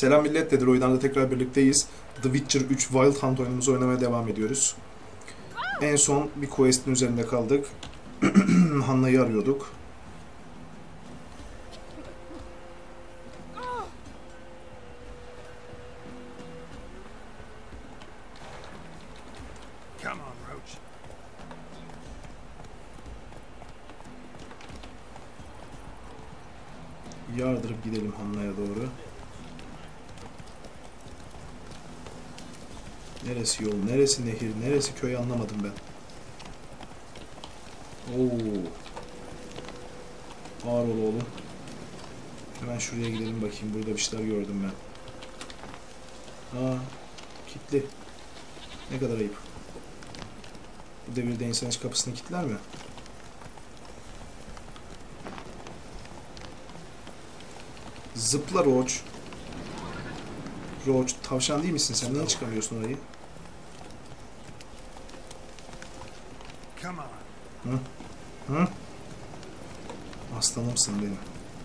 Selam millet, Dedir oyunlarda tekrar birlikteyiz. The Witcher 3 Wild Hunt oyunumuzu oynamaya devam ediyoruz. En son bir quest'in üzerinde kaldık. Hanna'yı arıyorduk. Yardırıp gidelim Hanna'ya doğru. Neresi yol, neresi nehir, neresi köy anlamadım ben. Oo. Ağır ol oğlum. Hemen şuraya gidelim bakayım. Burada bir şeyler gördüm ben. Aa, kilitli. Ne kadar ayıp. Bu devirde insan hiç kapısını kilitler mi? Zıpla Roach. Roach, tavşan değil misin sen? Niye çıkamıyorsun orayı? Hı? Hı? Aslanımsın benim.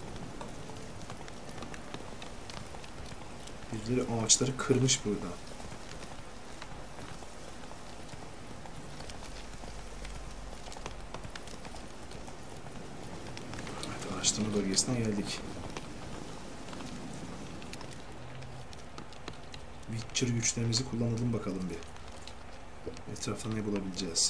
Birileri ağaçları kırmış burada. Evet, araştırma bölgesine geldik. Witcher güçlerimizi kullanalım bakalım bir. Etrafta ne bulabileceğiz?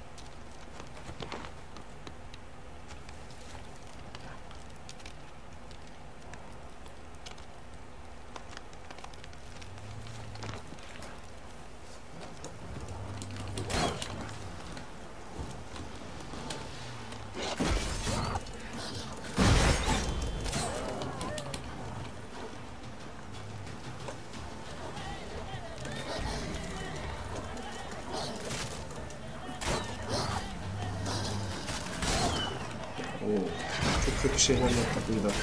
Oo, çok kötü şeyler yaptık burada.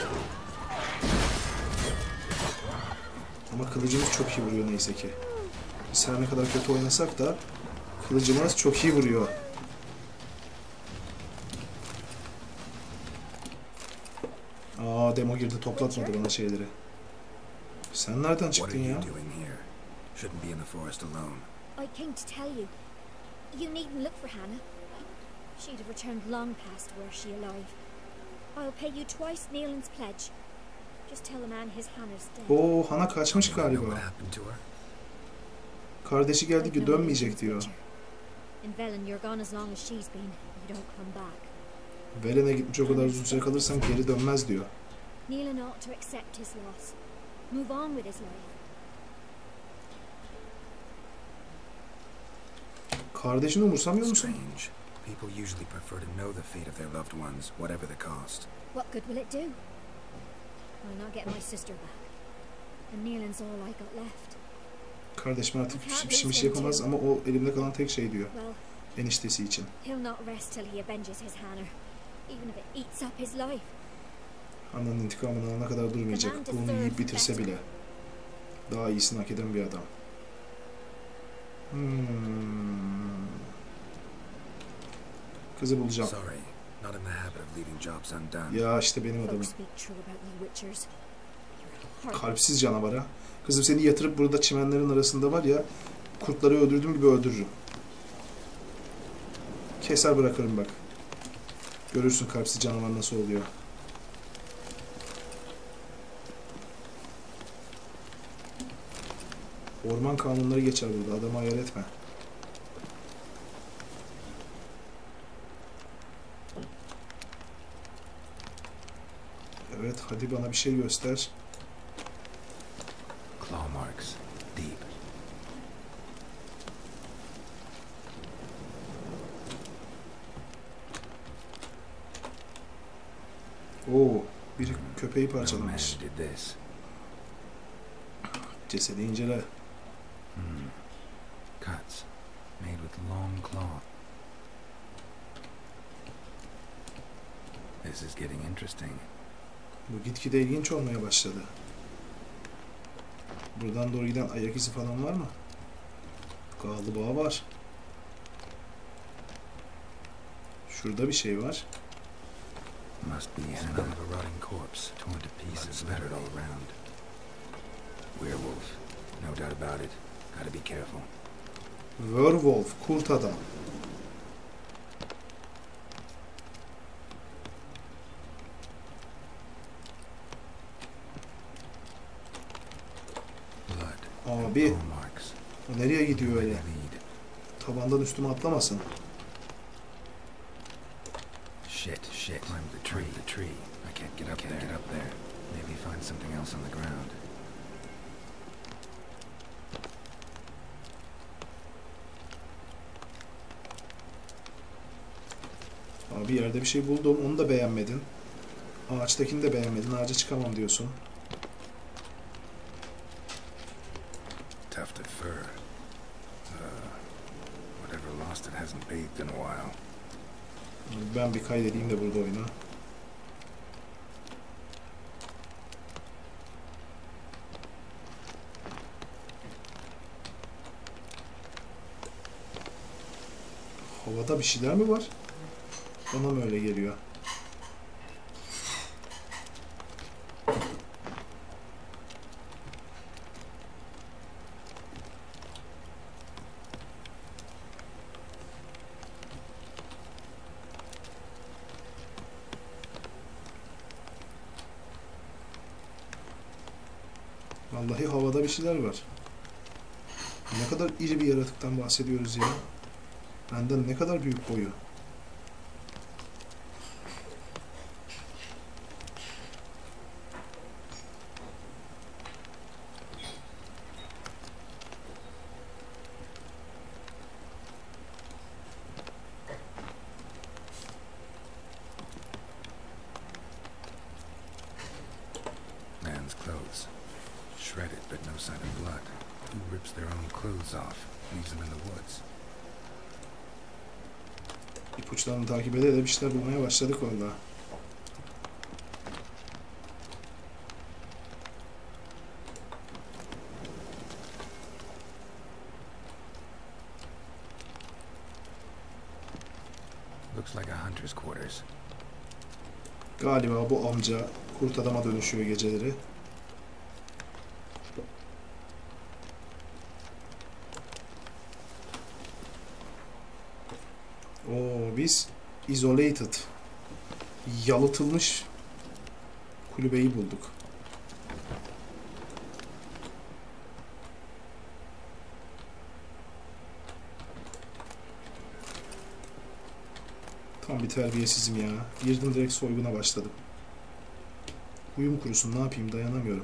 Ama kılıcımız çok iyi vuruyor neyse ki. Biz her ne kadar kötü oynasak da kılıcımız çok iyi vuruyor. Aa, demo girdi, toplatmadı bana şeyleri. Sen nereden çıktın ya? I came to tell you. You needn't look for Hannah. She'd have returned long past were she alive. I'll pay you twice Nealon's pledge. Just tell the man his Hannah's dead. Oo, Hannah kaçmış galiba. Kardeşi geldi ki dönmeyecek diyor. In Velen you're gone as long as she's been. You don't come back. Velen'e gitmiş o kadar uzun süre kalırsam geri dönmez diyor. Nealon ought to accept his loss. Move on with his life. Kardeşini umursamıyor musun? People usually prefer to know the fate of their loved ones, whatever the cost. What good will it do? I'll not get my sister back. And Nealon's all I got left. Kardeşim artık bir şey yapamaz ama o elimde kalan tek şey diyor. Eniştesi için. He'll not rest till he avenges his Hannah, even if it eats up his life. Hannah'nın intikamını alana kadar durmayacak. Onu yiyip bitirse bile. Daha iyisini hak eden bir adam. Kızı bulacağım. Ya işte benim adamım. Kalpsiz canavara. Kızım seni yatırıp burada çimenlerin arasında var ya, kurtları öldürdüğüm gibi öldürürüm. Keser bırakırım bak. Görürsün kalpsiz canavar nasıl oluyor. Orman kanunları geçer burada. Adamı hayal etme. Evet, hadi bana bir şey göster. Claw marks, deep. Oo, bir köpeği parçalamış. Cesedi incele. Cuts made with long cloth. This is getting interesting. Bu gitgide ilginç olmaya başladı. Buradan doğru giden ayak izi falan var mı? Galiba var. Şurada bir şey var. Must be a rotting corpse, torn to pieces, littered all around. Werewolf. No doubt about it. Gotta be careful. Werewolf, kurt adam. Blood. Abi, Claw marks. o nereye gidiyor Where öyle? they lead. Tabandan üstüme atlamasın. Shit. Climb the tree. I can't get up there. Maybe find something else on the ground. Abi yerde bir şey buldum. Onu da beğenmedin. Ağaçtakini de beğenmedin. Ağaca çıkamam diyorsun. Tuft of fur. Whatever lost it hasn't bathed in a while. Ben bir kaydedeyim de burada oyuna. Havada bir şeyler mi var? Bana mı öyle geliyor? Vallahi havada bir şeyler var. Ne kadar iri bir yaratıktan bahsediyoruz ya. Benden ne kadar büyük boyu. Man's clothes. Shredded, but no sign of blood. Who rips their own clothes off, leaves them in the woods? İpuçlarını takip ede de bir şeyler bulmaya başladık valla. Looks like a hunter's quarters. Galiba bu amca kurt adama dönüşüyor geceleri. Oo, biz isolated, yalıtılmış kulübeyi bulduk. Tam bir terbiyesizim ya. Girdim direkt soyguna başladım. Uyum kurusun, ne yapayım, dayanamıyorum.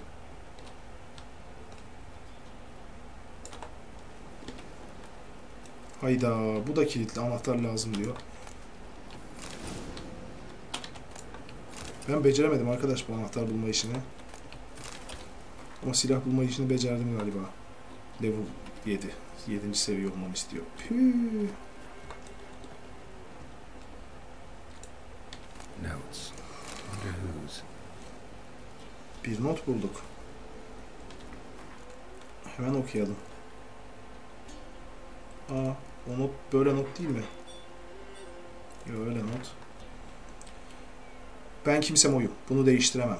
Hayda, bu da kilitli, anahtar lazım diyor. Ben beceremedim arkadaş bu anahtar bulma işini. Ama silah bulma işini becerdim galiba. Level 7. 7. seviye olmamı istiyor. Püh. Notes. Wonder whose. Bir not bulduk. Hemen okuyalım. Aa, o not böyle not değil mi? Yok, öyle not. Ben kimsem oyum. Bunu değiştiremem.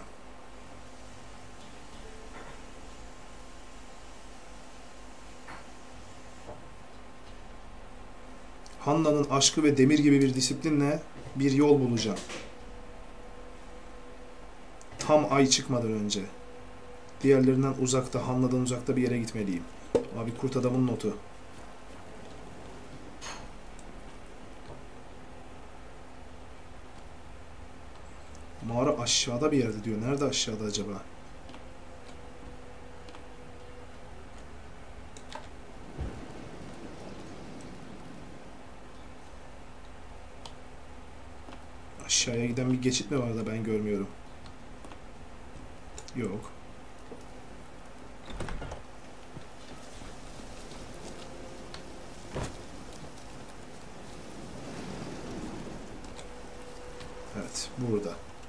Hanna'nın aşkı ve demir gibi bir disiplinle bir yol bulacağım. Tam ay çıkmadan önce. Diğerlerinden uzakta, Hanna'dan uzakta bir yere gitmeliyim. Abi kurt adamın notu. Mağara aşağıda bir yerde diyor. Nerede aşağıda acaba? Aşağıya giden bir geçit mi var da ben görmüyorum? Yok. Evet, burada.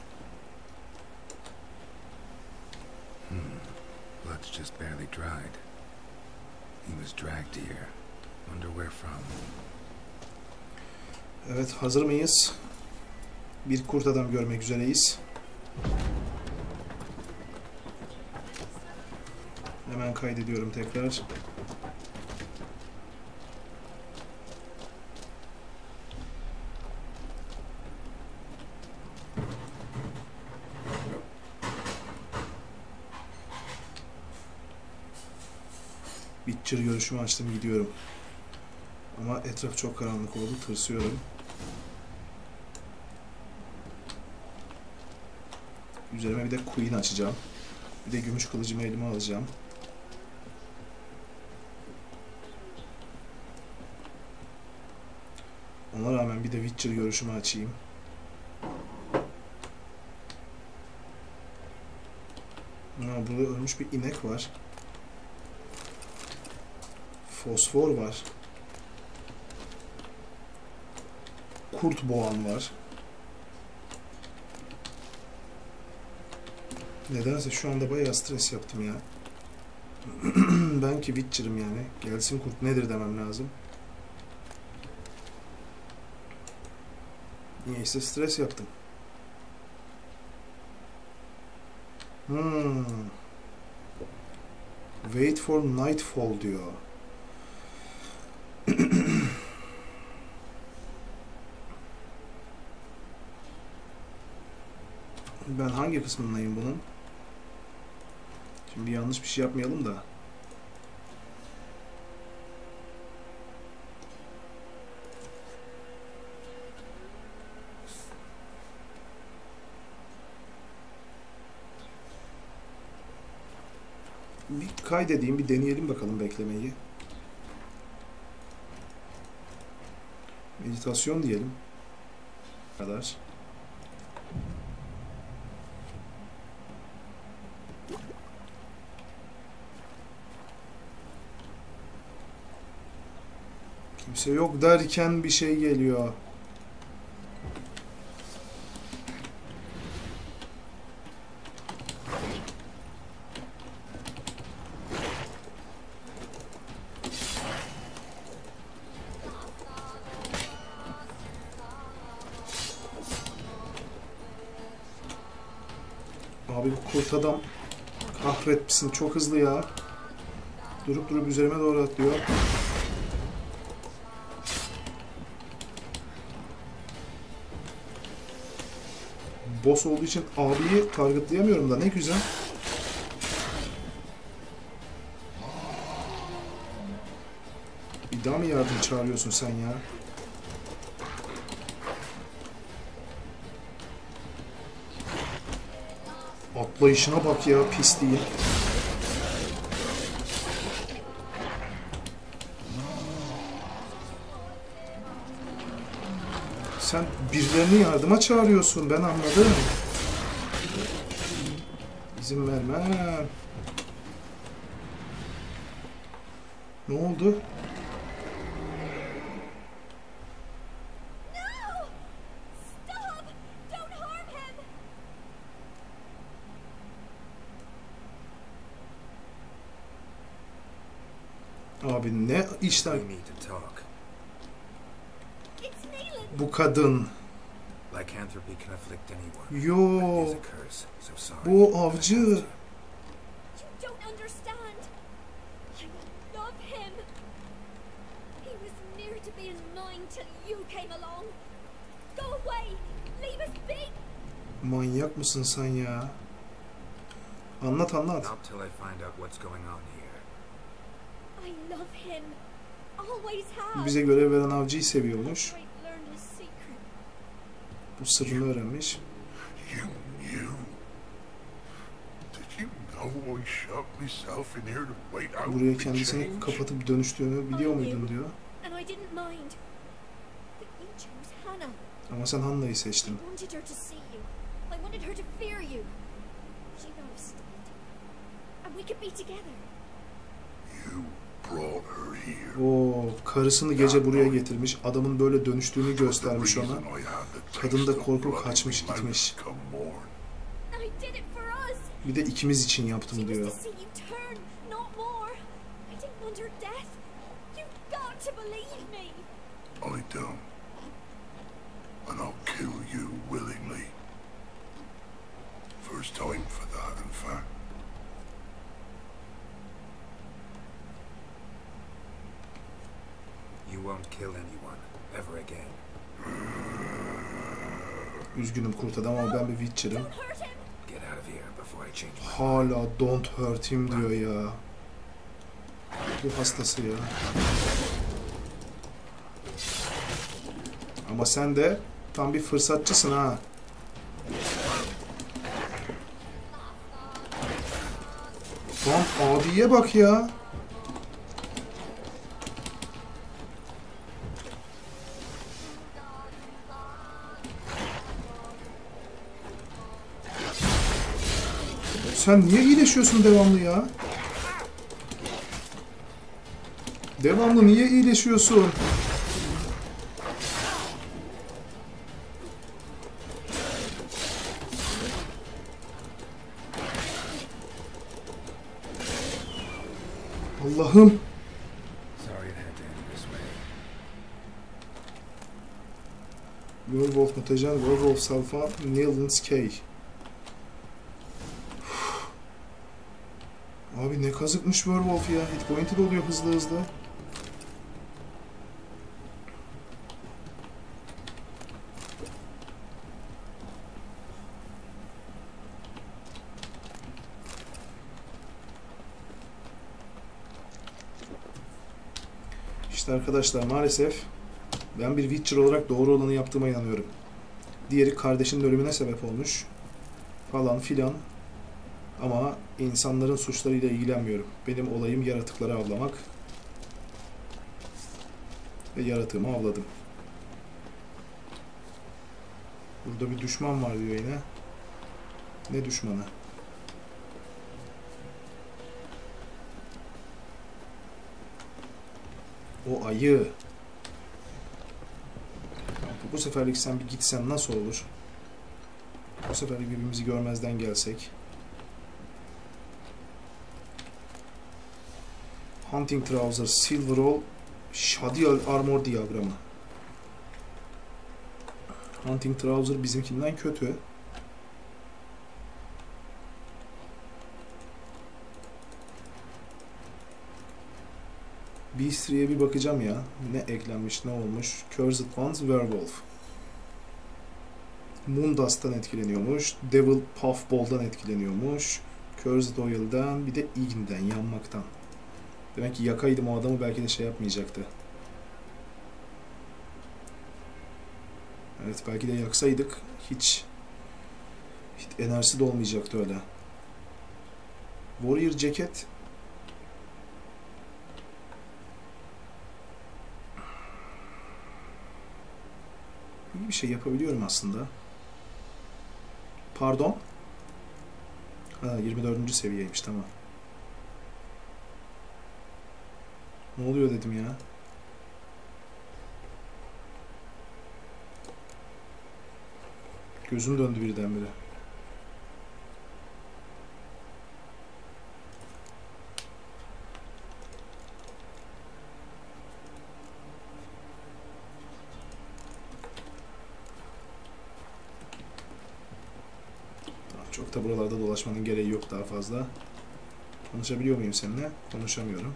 Blood's just barely dried. He was dragged here. Wonder where from. Evet, hazır mıyız? Bir kurt adam görmek üzereyiz. Hemen kaydediyorum tekrar. Witcher görüşümü açtım, gidiyorum. Ama etraf çok karanlık oldu, tırsıyorum. Üzerime bir de Queen açacağım. Bir de gümüş kılıcımı elime alacağım. Ona rağmen bir de Witcher görüşümü açayım. Burada ölmüş bir inek var. Fosfor var. Kurt boğan var. Nedense şu anda bayağı stres yaptım ya. Ben ki Witcher'ım yani. Gelsin kurt nedir demem lazım. Niyeyse stres yaptım. Wait for nightfall diyor. Ben hangi kısmındayım bunun? Şimdi yanlış bir şey yapmayalım da. Bir kaydedeyim, bir deneyelim bakalım beklemeyi. Meditasyon diyelim. Bu kadar. Kimse yok derken bir şey geliyor. Abi bu kurt adam kahretmesin, çok hızlı ya. Durup durup üzerime doğru atlıyor. Boss olduğu için abiyi targetlayamıyorum da ne güzel. Bir daha mı yardım çağırıyorsun sen ya? Atlayışına bak ya, pisliğin. Sen birilerini yardıma çağırıyorsun, ben anladım. İzin vermem. Ne oldu? Abi ne işler? Bu kadın. Yo. Bu avcı. Manyak mısın sen ya? Anlat anlat. Bize görev veren avcıyı seviyormuş. Bu sırrını öğrenmiş. Buraya kendisini kapatıp dönüştüğünü biliyor muydun diyor. Ama sen Hannah'yı seçtin. O karısını gece buraya getirmiş. Adamın böyle dönüştüğünü göstermiş ona. Kadın da korku kaçmış gitmiş. Bir de ikimiz için yaptım diyor. won't kill anyone ever again. Üzgünüm kurt adam ama ben bir Witcher'ım. Hurt him! Get out of here before I change my mind. Hala don't hurt him diyor ya. Bu hastası ya. Ama sen de tam bir fırsatçısın ha. Lan abiye bak ya. Sen niye iyileşiyorsun devamlı ya? Devamlı niye iyileşiyorsun? Allah'ım. Sorry it had to end this way. Werewolf mutajen, Werewolf Salfa, Neyland's Key. Abi ne kazıkmış Werewolf ya. Hit point'i doluyor hızlı hızlı. İşte arkadaşlar maalesef ben bir Witcher olarak doğru olanı yaptığıma inanıyorum. Diğeri kardeşinin ölümüne sebep olmuş. Falan filan. Ama insanların suçlarıyla ilgilenmiyorum. Benim olayım yaratıkları avlamak. Ve yaratığımı avladım. Burada bir düşman var diyor yine. Ne düşmanı? O ayı. Bu seferlik sen bir gitsen nasıl olur? Bu seferlik birbirimizi görmezden gelsek. Hunting Trouser, Silverall, Shadial Armor diyagramı. Hunting Trouser bizimkinden kötü. Beastry'e bir bakacağım ya. Ne eklenmiş, ne olmuş. Cursed Ones, Werewolf. Moondust'tan etkileniyormuş. Devil Puffball'dan etkileniyormuş. Cursed Oil'den, bir de Ign'den, yanmaktan. Demek ki yakaydım o adamı belki de şey yapmayacaktı. Evet belki de yaksaydık hiç enerjisi de olmayacaktı öyle. Warrior ceket. İyi bir şey yapabiliyorum aslında. Pardon. Ha 24. seviyeymiş tamam. Ne oluyor dedim ya. Gözüm döndü birdenbire. Çok da buralarda dolaşmanın gereği yok daha fazla. Konuşabiliyor muyum seninle? Konuşamıyorum.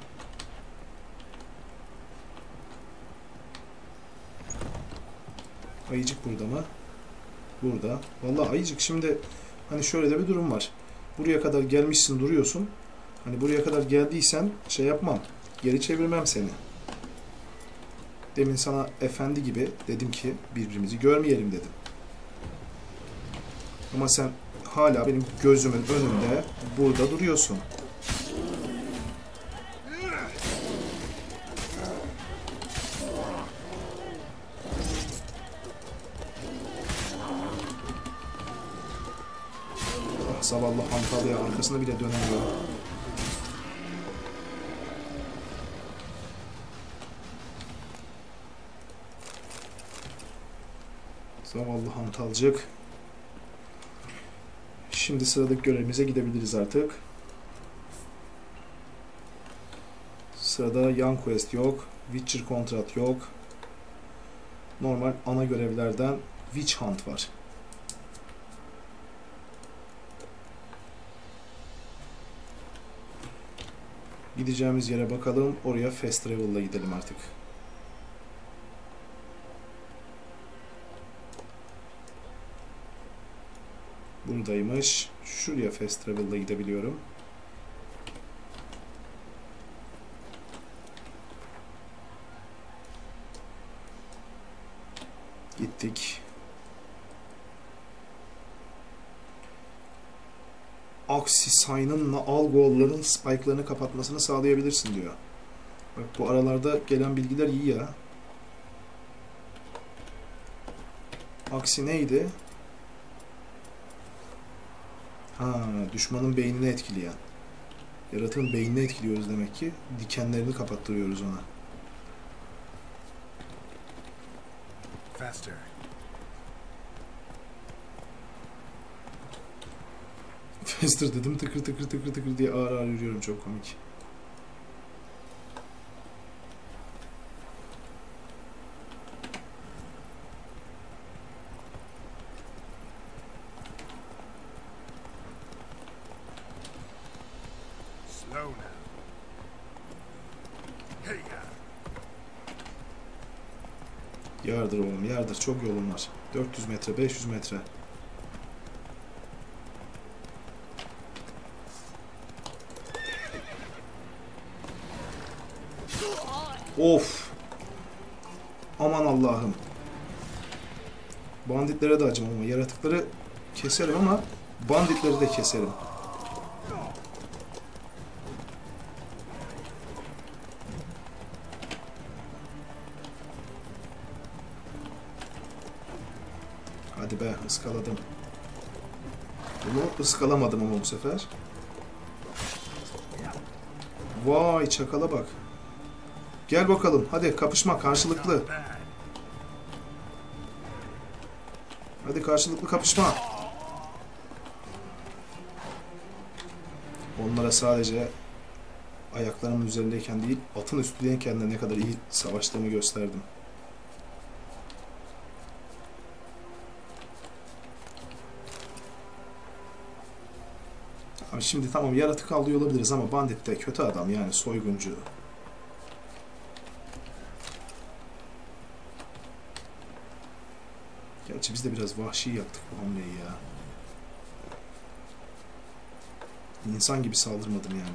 Ayıcık burada mı? Burada. Vallahi ayıcık şimdi hani şöyle de bir durum var. Buraya kadar gelmişsin duruyorsun. Hani buraya kadar geldiysen şey yapmam. Geri çevirmem seni. Demin sana efendi gibi dedim ki birbirimizi görmeyelim dedim. Ama sen hala benim gözümün önünde burada duruyorsun. Zavallı hantal ya, arkasına bile dönemiyor. Zavallı hantalcık. Şimdi sıradaki görevimize gidebiliriz artık. Sırada Young Quest yok. Witcher kontrat yok. Normal ana görevlerden Witch Hunt var. Gideceğimiz yere bakalım. Oraya fast travel'la gidelim artık. Buradaymış. Şuraya fast travel'la gidebiliyorum. Gittik. Oxysign'ın algolların spike'larını kapatmasını sağlayabilirsin diyor. Bak bu aralarda gelen bilgiler iyi ya. Aksi neydi? Ha, düşmanın beynini etkileyen. Yaratığın beynini etkiliyoruz demek ki. Dikenlerini kapattırıyoruz ona. Faster. Faster dedim, tıkır tıkır tıkır tıkır diye ağır ağır yürüyorum, çok komik. Slow now. Hey ya. Yardır oğlum, yardır. Çok yolun var. 400 metre, 500 metre. Of! Aman Allah'ım. Banditlere de acımam ama yaratıkları keserim ama banditleri de keserim. Hadi be, ıskaladım. Bunu ıskalamadım ama bu sefer. Vay, çakala bak. Gel bakalım, hadi kapışma karşılıklı. Hadi karşılıklı kapışma. Onlara sadece ayaklarımın üzerindeyken değil, atın üstündeyken de ne kadar iyi savaştığımı gösterdim. Abi şimdi tamam, yaratık avlıyor olabiliriz ama bandit de kötü adam, yani soyguncu. Gerçi biz de biraz vahşi yaptık bu hamleyi ya. İnsan gibi saldırmadım yani.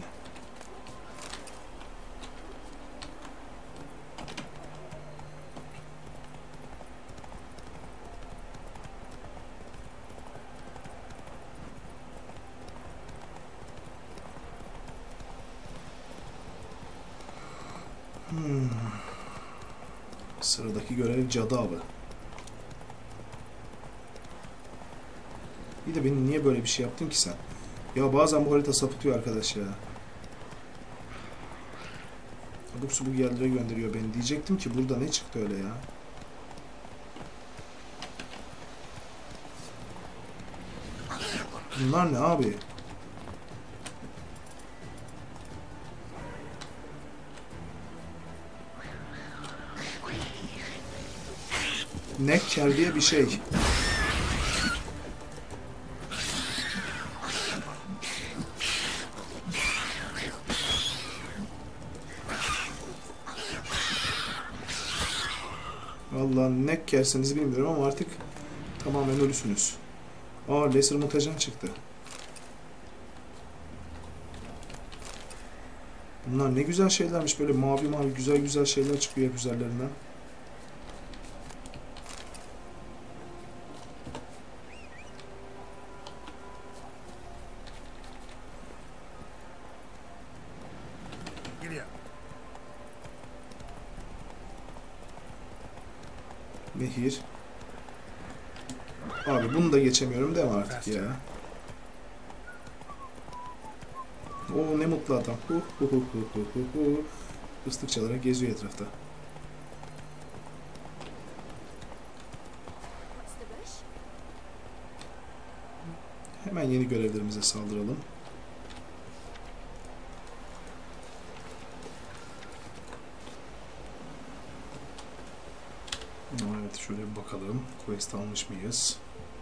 Sıradaki görev cadı avı. Bir de beni niye böyle bir şey yaptın ki sen? Ya bazen bu harita sapıtıyor arkadaş ya. Abuk subuk yerlere gönderiyor beni. Diyecektim ki burada ne çıktı öyle ya? Bunlar ne abi? Nekker diye bir şey. Vallahi ne kerseniz bilmiyorum ama artık tamamen ölüsünüz. Aa, laser mutajan çıktı. Bunlar ne güzel şeylermiş, böyle mavi mavi güzel güzel şeyler çıkıyor hep üzerlerinden. Nehir. Abi bunu da geçemiyorum değil mi artık ya? Oo, ne mutlu adam. Islık çalarak geziyor etrafta. Hemen yeni görevlerimize saldıralım. Evet, şöyle bir bakalım. Quest almış mıyız?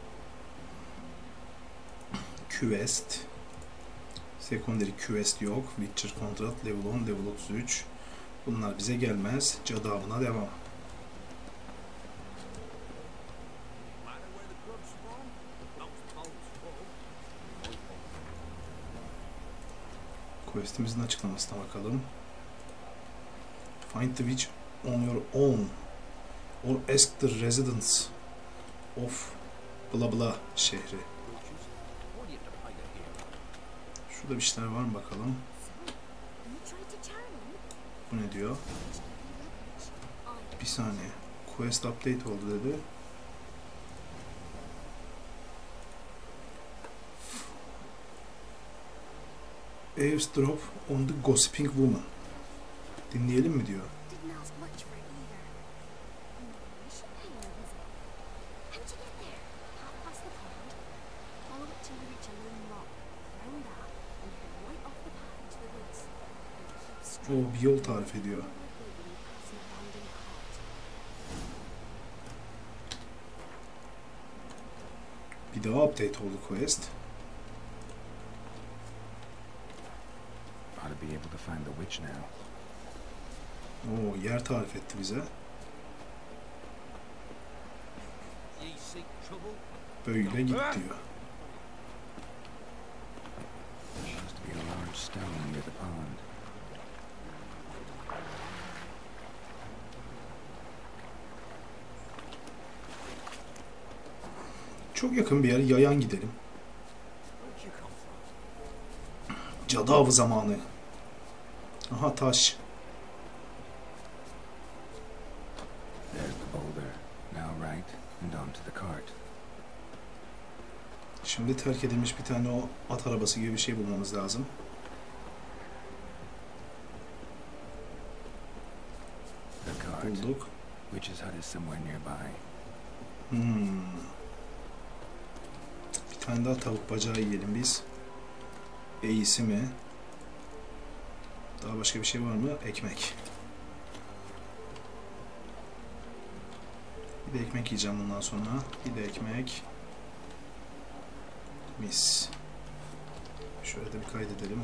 Quest. Secondary quest yok. Witcher kontrat level 10, level 33. Bunlar bize gelmez. Cadı avına devam. Quest'imizin açıklamasına bakalım. Find the witch on your own or ask the residents of bla bla şehri. Şurada bir şeyler var mı bakalım. Bu ne diyor? Bir saniye. Quest update oldu dedi. Eavesdrop on the Gossiping Woman. Dinleyelim mi diyor. O bir yol tarif ediyor. Bir daha update oldu quest. Ought to be able to find the witch now. Oo, yer tarif etti bize. Böyle git diyor. Must be a large stone near the pond. Çok yakın bir yer. Yayan gidelim. Cadı avı zamanı. Aha taş. There's the boulder. Now right and onto the cart. Şimdi terk edilmiş bir tane o at arabası gibi bir şey bulmamız lazım. The cart. Bulduk. Witch's hut is somewhere nearby. Bir tane daha tavuk bacağı yiyelim biz. İyisi mi? Daha başka bir şey var mı? Ekmek. Bir de ekmek yiyeceğim bundan sonra. Bir de ekmek. Mis. Şöyle de bir kaydedelim.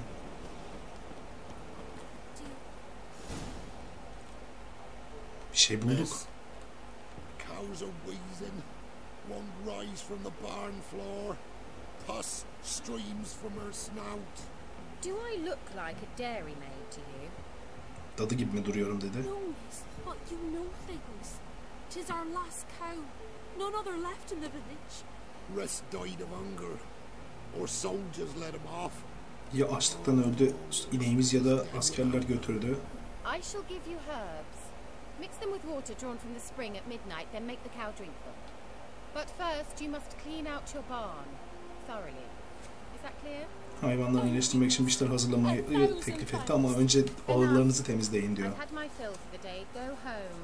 Bir şey bulduk. Cows are wheezing. One rise from the barn floor. Pus streams from her snout. Do I look like a dairymaid to you? Dadı gibi mi duruyorum dedi. No, miss, but you know things. 'Tis our last cow. None other left in the village. Rest died of hunger. Or soldiers let him off. Ya açlıktan öldü ineğimiz ya da askerler götürdü. I shall give you herbs. Mix them with water drawn from the spring at midnight, then make the cow drink them. But first you must clean out your barn thoroughly. Is that clear? Hayvanları iyileştirmek için bir şeyler hazırlamayı teklif etti ama önce ağırlarınızı temizleyin diyor. I've had my fill for the day. Go home.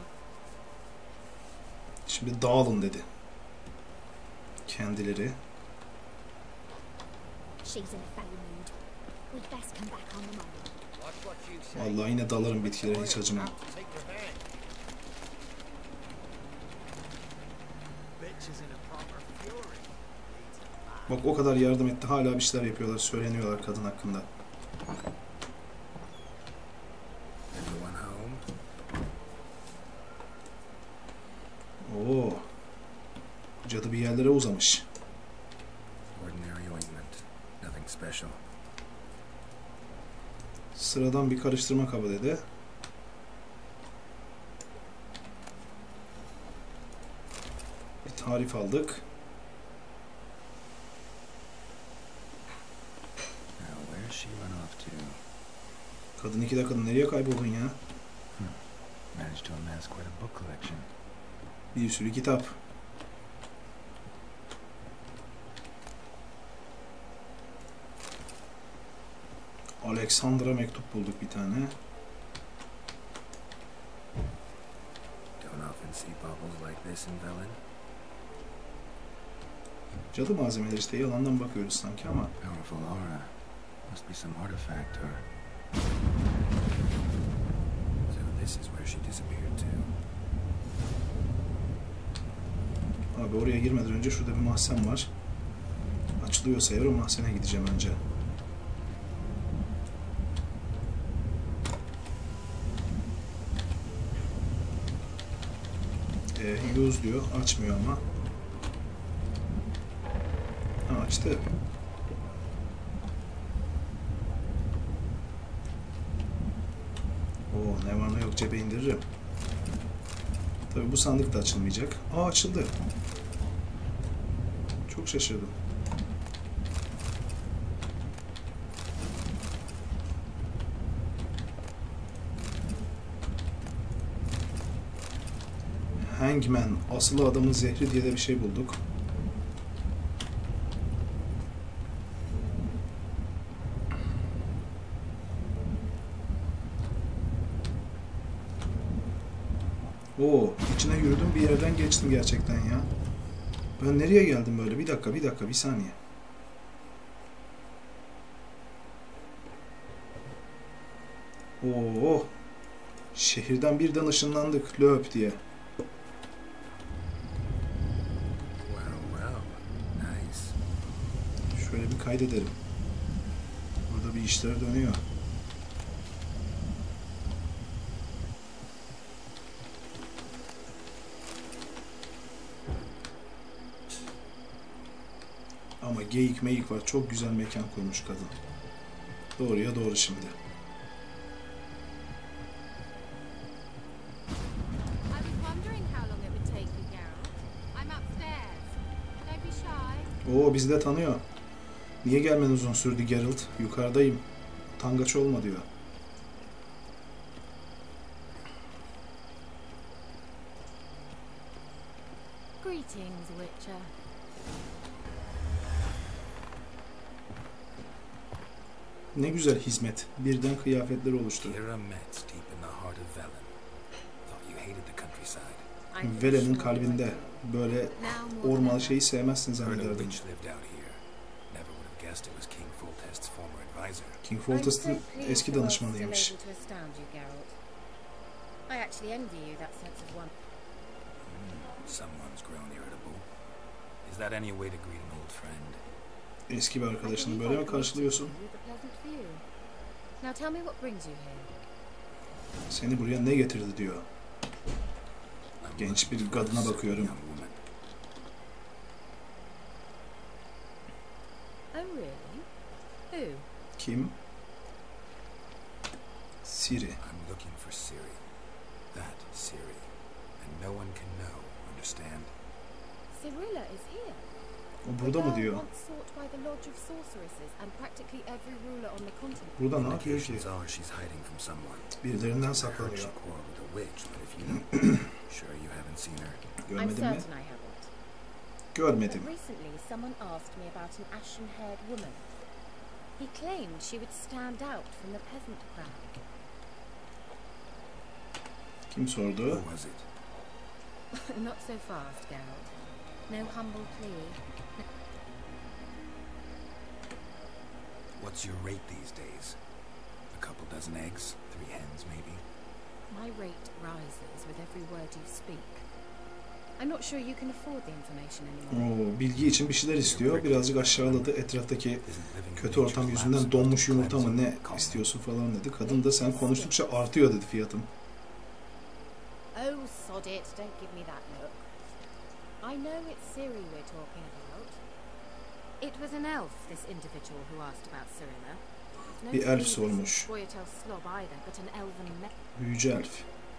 Şimdi dağılın dedi. Kendileri. She's in a foul mood. We'd best come back on the morrow. Vallahi yine dalarım bitkilere hiç acımam. Bak o kadar yardım etti. Hala bir şeyler yapıyorlar. Söyleniyorlar kadın hakkında. Everyone home? Oo. Cadı bir yerlere uzamış. Ordinary ointment. Nothing special. Sıradan bir karıştırma kabı dedi. Bir tarif aldık. Now where's she run off to? Kadın 2 dakikada nereye kayboldun ya? Managed to amass quite a book collection. Bir sürü kitap. Alexandra mektup bulduk bir tane. Don't often see baubles like this in Velen. Cadı malzemeleri işte yalandan bakıyoruz sanki ama. Powerful aura. Must be some artifact or... So this is where she disappeared to. Abi oraya girmeden önce şurada bir mahzen var. Açılıyorsa eğer o mahzene gideceğim önce. Use diyor. Açmıyor ama. Ha, açtı. Oo, ne var ne yok cebe indiririm. Tabii bu sandık da açılmayacak. Aa, açıldı. Çok şaşırdım. Hangman, asıl adamın zehri diye de bir şey bulduk. Oo, içine yürüdüm, bir yerden geçtim gerçekten ya. Ben nereye geldim böyle? Bir dakika, bir saniye. Oo, şehirden birden ışınlandık, löp diye. Şöyle bir kaydedelim. Burada bir işler dönüyor. Ama geyik meyik var. Çok güzel mekan kurmuş kadın. Doğruya doğru şimdi. I was wondering how long it would take you, Geralt. I'm upstairs. Don't be shy. Oo, bizi de tanıyor. Niye gelmen uzun sürdü Geralt? Yukarıdayım. Tangaç olma diyor. Greetings, Witcher. Ne güzel hizmet. Birden kıyafetler oluştu. Kira Metz deep in the heart of Velen. Thought you hated the countryside. Velen'in kalbinde. Böyle orman şeyi sevmezsin Heard a zannederdim. witch lived out here. Never would have guessed it was King Foltest's former advisor. King Foltest'in eski danışmanıymış. I actually envy you that sense of wonder. Someone's grown irritable. Is that any way to greet an old friend? Eski bir arkadaşını böyle mi karşılıyorsun? Now tell me what brings you here. Seni buraya ne getirdi diyor. Genç bir kadına bakıyorum. Oh really? Who? Kim? Ciri. I'm looking for Ciri. That Ciri. And no one can know, understand? Cyrilla is here. O burada mı diyor? Once sought by the Lodge of Sorceresses and practically every ruler on the continent. Burada ne yapıyor ki? Indications are she's hiding from someone. Birilerinden I heard saklanıyor. she quarreled with a witch, but if you know, sure you haven't seen her. I'm Görmedin mi? certain I haven't. Görmedim. But recently someone asked me about an ashen-haired woman. He claimed she would stand out from the peasant crowd. Kim sordu? Who was it? Not so fast, Geralt. No humble plea. What's your rate these days? A couple dozen eggs? 3 hens, maybe? My rate rises with every word you speak. I'm not sure you can afford the information anymore. Oo, bilgi için bir şeyler istiyor. Birazcık aşağıladı. Etraftaki Isn't living kötü in ortam nature's yüzünden lapse donmuş but yumurta mı cleanse ne and calm. istiyorsun falan dedi. Kadın da sen konuştukça artıyor dedi fiyatım. Oh, sod it. Don't give me that look. I know it's Ciri we're talking about. It was an elf, this individual who asked about Cyrilla. No Bir elf Ciri sormuş. isn't Boyatel slob either, but an elven Büyücü elf.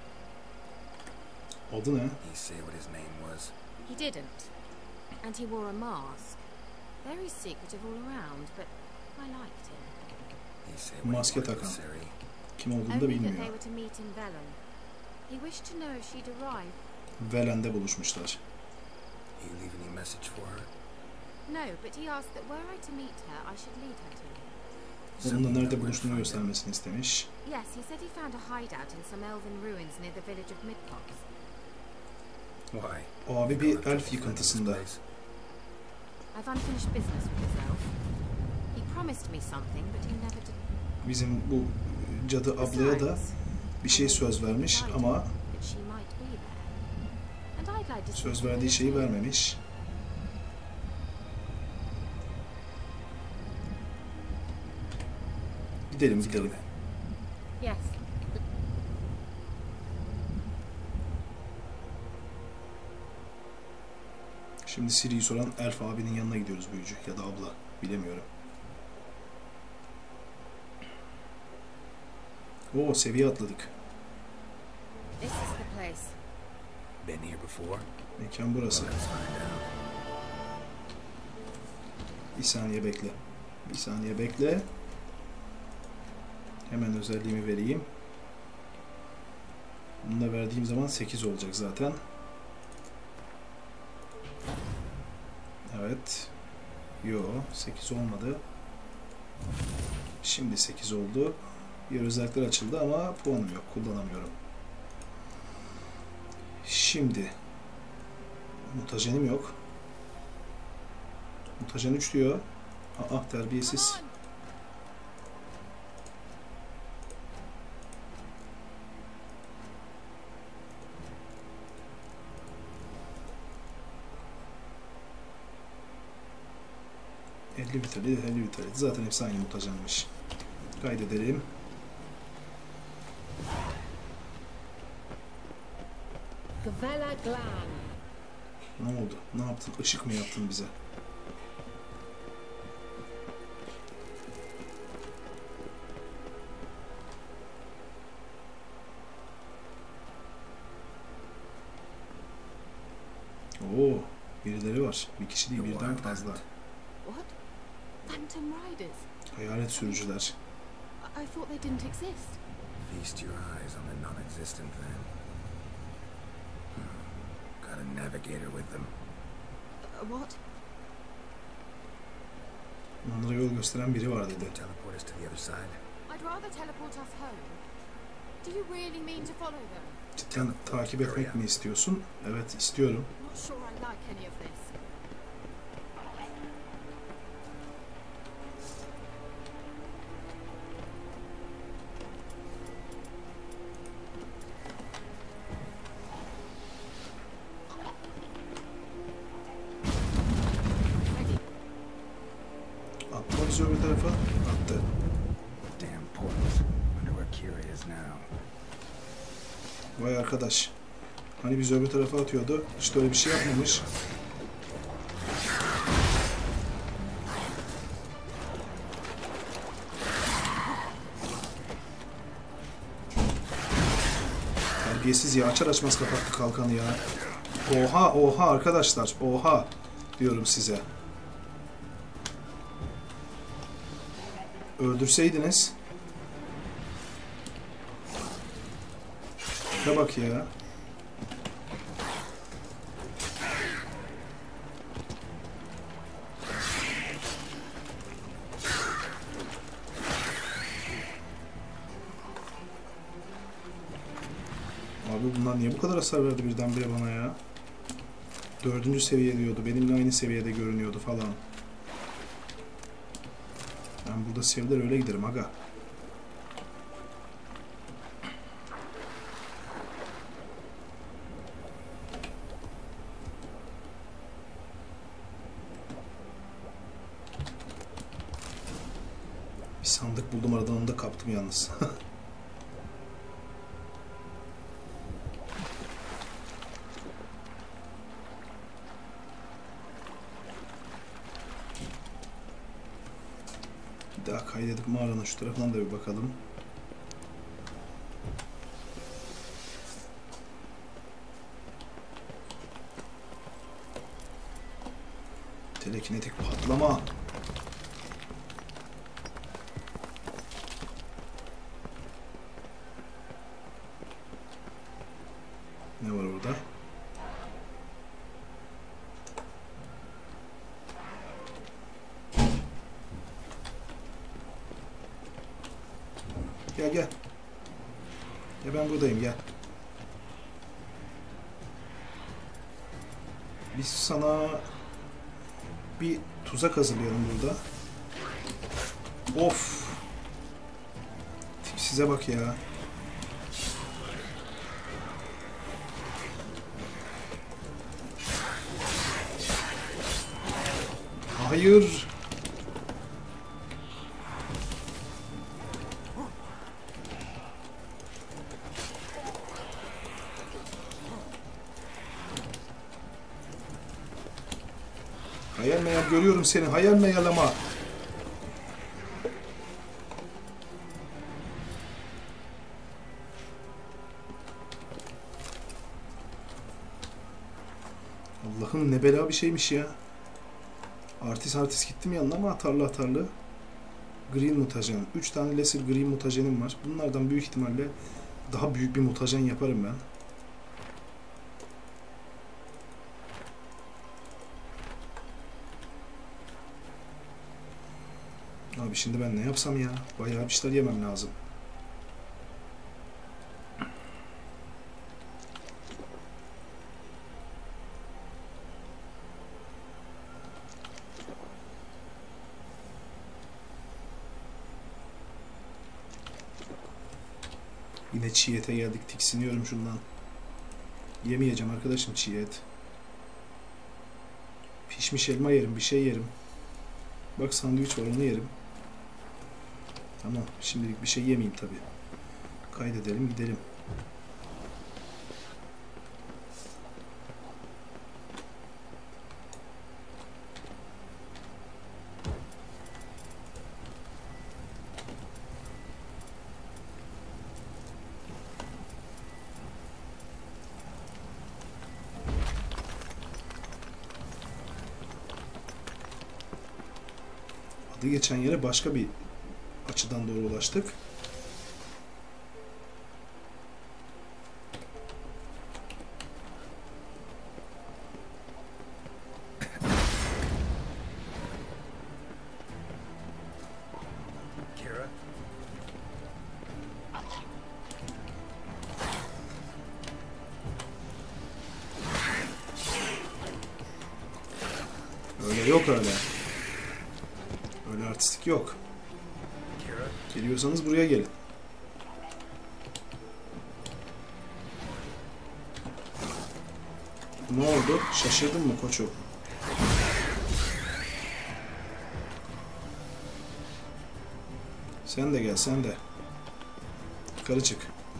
Adı ne? He say what his name was. He didn't. And he wore a mask. Very secretive all around, but I liked him. He say what he Maske wanted with takan. Ciri. Kim olduğunu da Only that they bilmiyor. were to meet in Velen. He wished to know if she'd arrived. Velen'de buluşmuşlar. You leave any message for her? No, but he asked that were I to meet her, I should lead her to him. Onunla So you nerede know where to buluştuğunu find him. göstermesini istemiş. Yes, he said he found a hideout in some elven ruins near the village of Midcox. Why? Abi bir elf yıkıntısında. I've unfinished business with this elf. He promised me something, but he never did. Bizim bu cadı ablaya da bir şey söz vermiş ama That she might be there. And I'd like to see söz her verdiği şeyi too. vermemiş. Gidelim Let's go gidelim. then. Yes. Şimdi Ciri'yi soran elf abinin yanına gidiyoruz, büyücü ya da abla, bilemiyorum. Oo, seviye atladık. This is the place. Been here before? Mekan burası. Well, let's find out. Bir saniye bekle. Bir saniye bekle. Hemen özelliğimi vereyim. Bunu da verdiğim zaman 8 olacak zaten. Evet. Yo, 8 olmadı. Şimdi 8 oldu. Diğer özellikler açıldı ama puanım yok. Kullanamıyorum. Şimdi mutajenim yok. Mutajen 3 diyor. Aa, terbiyesiz. Vitality, 50 vitality. Zaten hepsi aynı mutajenmiş. Kaydedelim. Gavella Glan. Ne oldu? Ne yaptın? Işık mı yaptın bize? Oo, birileri var. Bir kişi değil, birden fazla. What? Phantom Riders? Hayalet sürücüler. I thought they didn't exist. Feast your eyes on the non-existent then. Got a navigator with them. What? Onlara yol gösteren biri var dedi. Teleport us to the other side. I'd rather teleport us home. Do you really mean to follow them? Cidden takip etmek mi istiyorsun? Evet, istiyorum. Not sure I like any of this. Attı mı bizi öbür tarafa? Attı. Damn portals. Wonder where Kira is now. Vay arkadaş. Hani bizi öbür tarafa atıyordu. İşte öyle bir şey yapmamış. Terbiyesiz ya. Açar açmaz kapattı kalkanı ya. Oha oha arkadaşlar. Oha diyorum size. Öldürseydiniz. Ne bak ya. Abi bunlar niye bu kadar hasar verdi birdenbire bana ya? 4. seviye diyordu. Benimle aynı seviyede görünüyordu falan. Ben burada seviyeler öyle giderim aga. Bir sandık buldum aradan, onu da kaptım yalnız. Bir daha kaydedip mağaranın şu tarafından da bir bakalım. Telekinetik patlama. Ne var orada? Gel gel. Ya ben buradayım, gel. Biz sana bir tuzak hazırlayalım burada. Of. Tipsize bak ya. Hayır. Hayal meyal görüyorum seni. Hayal meyal ama. Allah'ım ne bela bir şeymiş ya. Artist gittim yanına ama atarlı. Green mutajen. 3 tane lesser green mutajenim var. Bunlardan büyük ihtimalle daha büyük bir mutajen yaparım ben. Abi şimdi ben ne yapsam ya? Bayağı bir şeyler yemem lazım. Yine çiğ ete geldik. Tiksiniyorum şundan. Yemeyeceğim arkadaşım çiğ et. Pişmiş elma yerim. Bir şey yerim. Bak sandviç var, onu yerim. Tamam. Şimdilik bir şey yemeyeyim tabii. Kaydedelim gidelim. Adı geçen yere başka bir açıdan doğru ulaştık. Kira? Öyle yok öyle. Öyle artistik yok. Kira? Geliyorsanız buraya gelin. Ne oldu? Şaşırdın mı koçum? Sen de gel, sen de. Yukarı çık.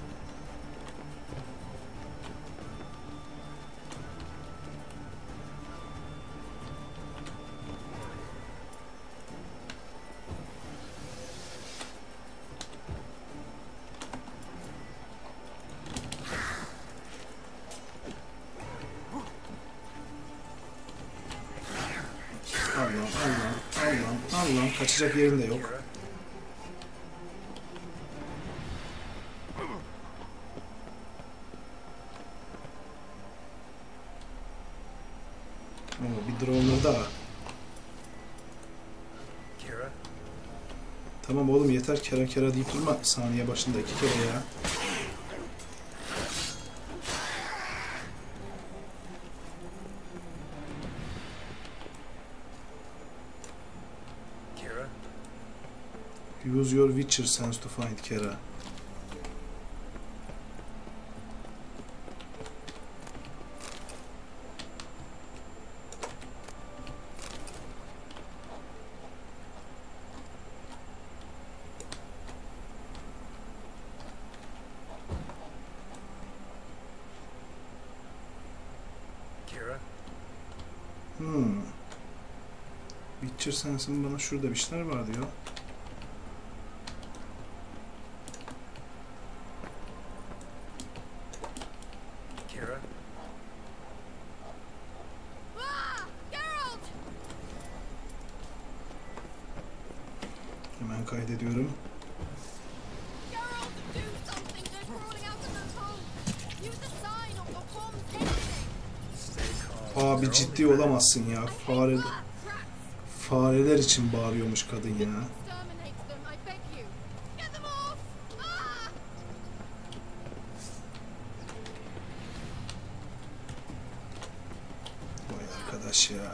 Allah'ım kaçacak yerin de yok. Oo, bir drone'ları daha. Kira? Tamam oğlum yeter, kera deyip durma saniye başında 2 kere ya. Kira? Use your Witcher sense to find Kera. Kira? Witcher sense'in bana şurada bir şeyler var diyor. Kira? Hemen kaydediyorum. Abi ciddi olamazsın ya. Fareler için bağırıyormuş kadın ya. Vay arkadaş ya.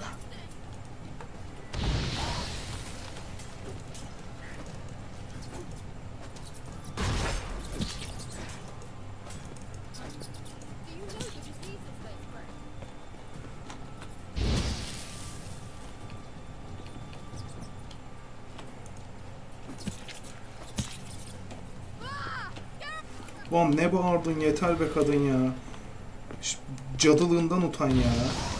Bom ne bağırdın yeter be kadın ya. Cadılığından utan ya.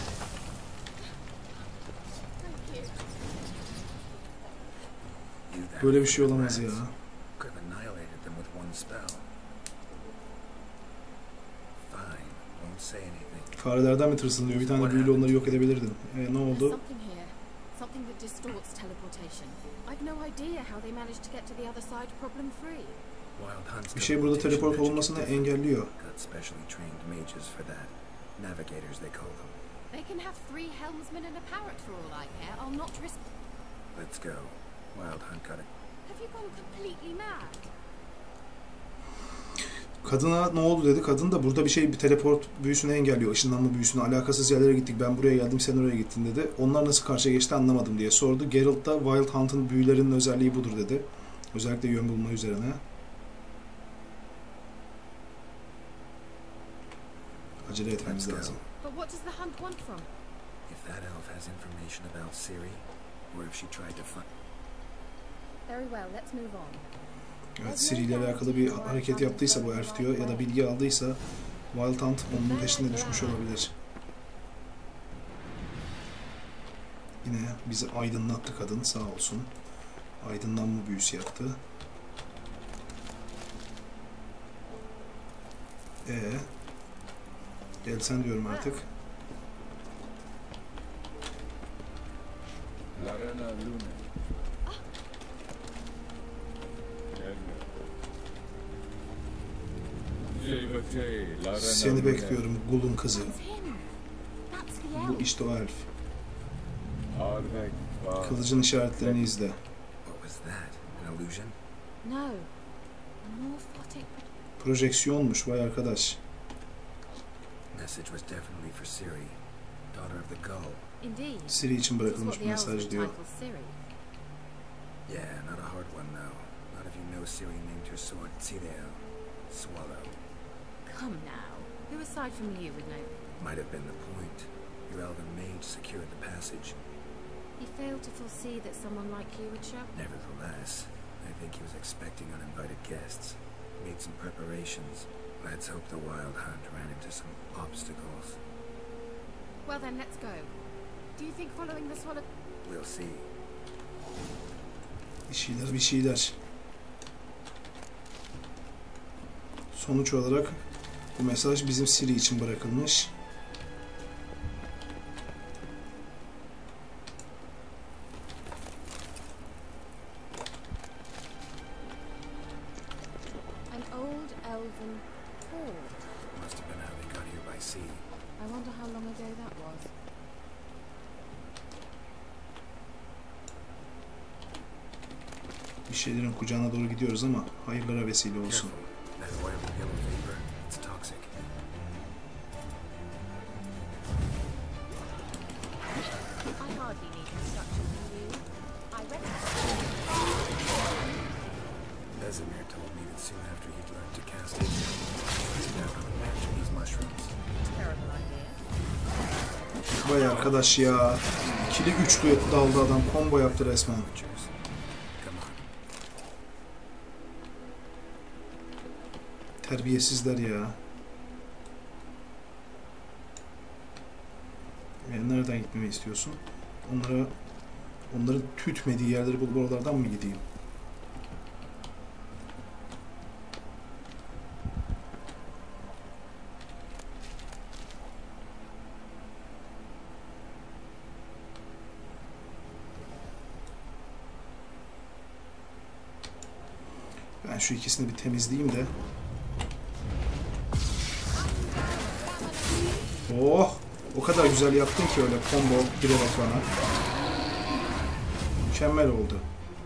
Böyle bir şey olamaz ya. Could have annihilated them with one spell. Fine, won't say anything. Farelerden mi tırsınılıyor? Bir tane büyüyle onları yok edebilirdin. Ne oldu? Something here. Something that distorts teleportation. I've no idea how they managed to get to the other side problem free. Bir şey burada teleport olmasını engelliyor. Got specially trained mages for that. Navigators they call them. They can have 3 helmsmen and a parrot for all I care. I'll not risk... Let's go. Wild Hunt got it. Have you gone completely mad? Kadına ne oldu dedi. Kadın da burada bir teleport büyüsünü engelliyor. Işınlanma büyüsünü. Alakasız yerlere gittik. Ben buraya geldim, sen oraya gittin dedi. Onlar nasıl karşıya geçti anlamadım diye sordu. Geralt da Wild Hunt'ın büyülerinin özelliği budur dedi. Özellikle yön bulma üzerine. Acele etmemiz lazım. But what does the hunt want from? If that elf has information about Ciri, or if she tried to find... Very well, let's move on. Evet, Ciri ile alakalı bir hareket yaptıysa bu elf diyor ya da bilgi aldıysa Wild Hunt onun peşinde düşmüş olabilir. Yine bizi aydınlattı kadın, sağ olsun. Aydınlanma büyüsü yaptı. Gel sen diyorum artık. Seni bekliyorum Gul'un kızı. Bu işte o elf. Kılıcın işaretlerini izle. What was that? An illusion? No. Morphotic... Projeksiyonmuş vay arkadaş. Message was definitely for Ciri, daughter of the Gull. Indeed. Ciri için This is bırakılmış what bir the elves mesaj would diyor. title Ciri. Yeah, not a hard one though. Not if you know Ciri named her sword Cireo. Swallow. Come now. Who aside from you would know? Might have been the point. Your elven mage secured the passage. He failed to foresee that someone like you would show. Nevertheless, I think he was expecting uninvited guests. Made some preparations. Let's hope the Wild Hunt ran into some obstacles. Well then, let's go. Do you think following the swallow... We'll see. Bir şeyler. Sonuç olarak bu mesaj bizim Ciri için bırakılmış. An old elven hoard. Must have been how they got here by sea. I wonder how long ago that was. Bir şeylerin kucağına doğru gidiyoruz ama hayırlara vesile olsun. Careful. That oil and yellow vapor, it's toxic. I hardly need instruction from you. I reckon... Vesemir told me that soon after he'd learned to cast it, he down on a patch of these mushrooms. Terrible idea. Vay arkadaş ya. İkili üçlü daldı adam. Combo yaptı resmen. Butchers. Come on. Terbiyesizler ya. Nereden gitmemi istiyorsun? Onların tütmediği yerleri bulup oralardan mı gideyim? Ben şu ikisini bir temizleyeyim de. Oh! O kadar güzel yaptın ki öyle combo girerek bana. Mükemmel oldu.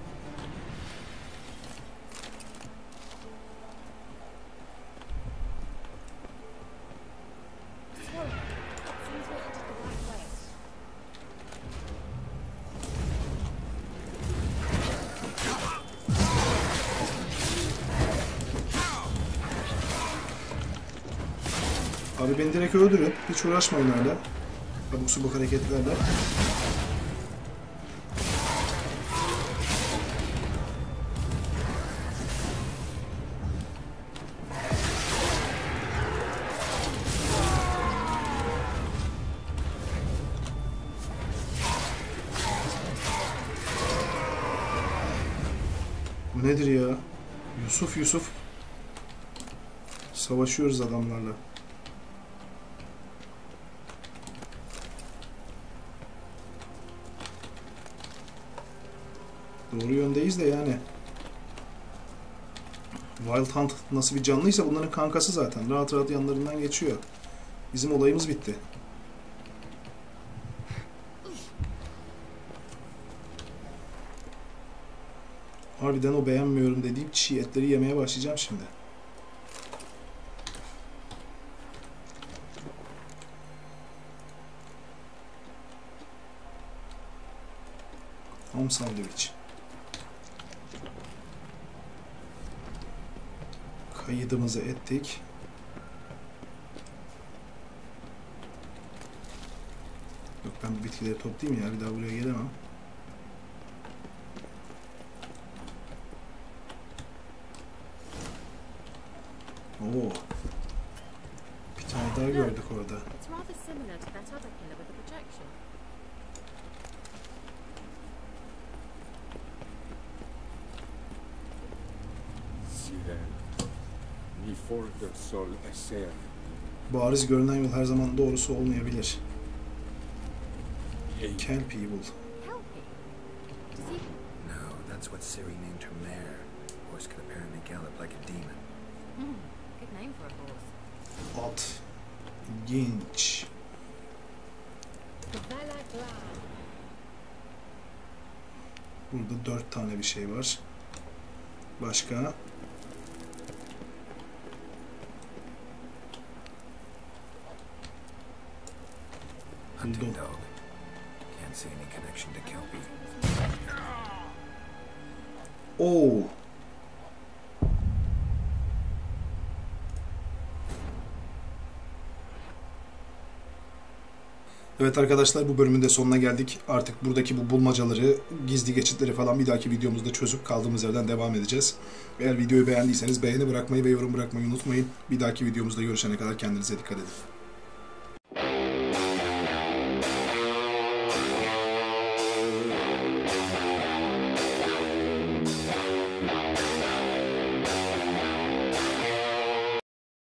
Abi beni direkt öldürün. Hiç uğraşmayın öyle. Abuk subuk hareketlerle. Bu nedir ya? Yusuf. Savaşıyoruz adamlarla. Doğru yöndeyiz de yani. Wild Hunt nasıl bir canlıysa bunların kankası zaten. Rahat rahat yanlarından geçiyor. Bizim olayımız bitti. Harbiden o beğenmiyorum dediğim çiğ etleri yemeye başlayacağım şimdi. Ham sandviç. Kaydımızı ettik. Yok, ben bu bitkileri toplayayım ya, bir daha buraya gelemem. Oo. Bir tane daha gördük orada. It's rather similar to that other pillar with the projection. Sirel, mi for del sol esser. Bariz görünen yol her zaman doğrusu olmayabilir. Hey, Kelpie'yi bul. Helpy. Does he... No, that's what Ciri named her mare. Horse could apparently gallop like a demon. Good name for a horse. At. İlginç. Vela Glad. Burada 4 tane bir şey var. Başka? Hunting Buldum. dog. Can't see any connection to Kelpie. Oo. Evet arkadaşlar, bu bölümün de sonuna geldik. Artık buradaki bu bulmacaları, gizli geçitleri falan bir dahaki videomuzda çözüp kaldığımız yerden devam edeceğiz. Eğer videoyu beğendiyseniz beğeni bırakmayı ve yorum bırakmayı unutmayın. Bir dahaki videomuzda görüşene kadar kendinize dikkat edin.